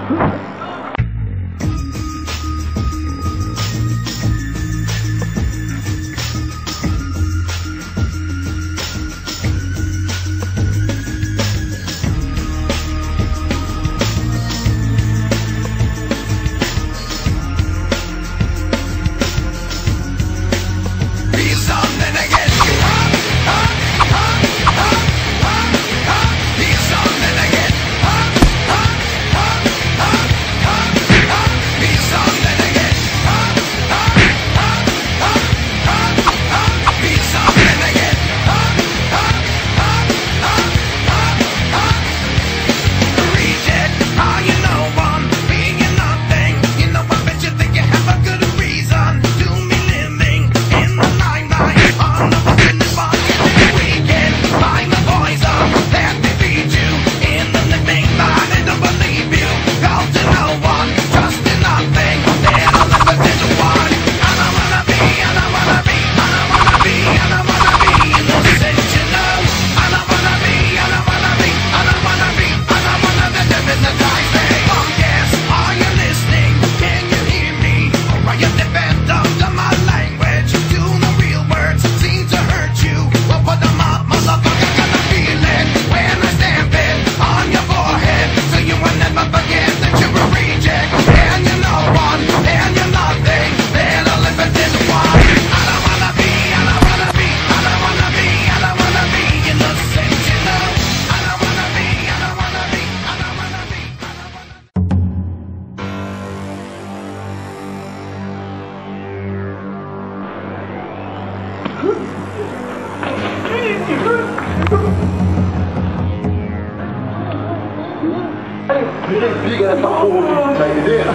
Liga nessa porra, tá entendendo?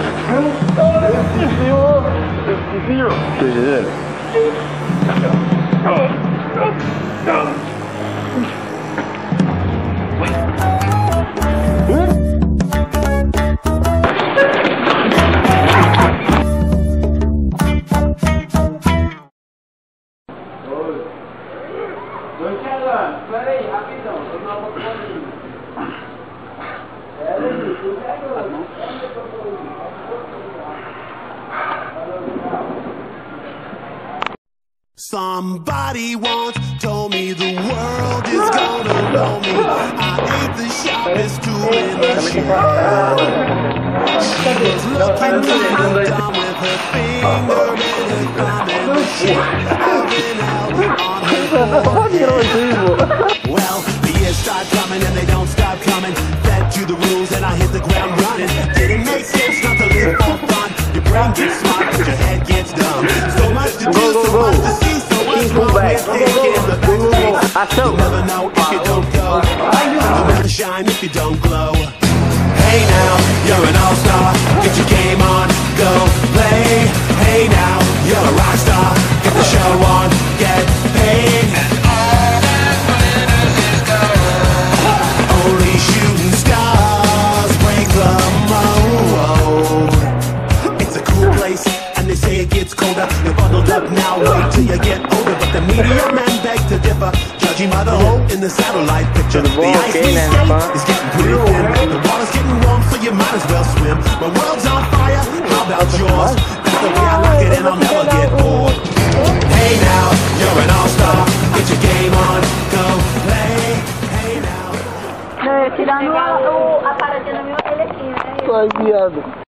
Tá entendendo? Espera aí, rapidão, vou dar uma fotinha. Somebody once told me the world is gonna know me. I ain't the sharpest tool in the shed. She was looking down with her finger and her thumb in the shed. I've been out on her board. Well, the years start coming and they don't stop coming. Fed to the rules and I hit the ground running. Didn't make sense not to live for fun. Your brain gets smart but your head gets dumb. So much to do, so much to see, so much wrong with thinking. The backstage, you'll never know if you don't go. You'll never shine if you don't glow. Hey now, you're an all-star. Get your game on, go play. Hey now, you're a rock star. Get the show on, get paid. And all that glitters is gold. Only shooting stars break the mold. It's a cool place, and they say it gets colder. You're bundled up now, wait till you get older. But the media men beg to differ, judging by the hole in the satellite picture. The ice we skate is getting pretty thin. The water's getting warm, so you might as well swim. My world's on fire, how about yours? That's the way I like it, and I'll never get bored. Hey now, you're an all-star. Get your game on, go play. Hey now. Não, eu tirando a paradinha na minha orelha aqui, né? Ai, viado.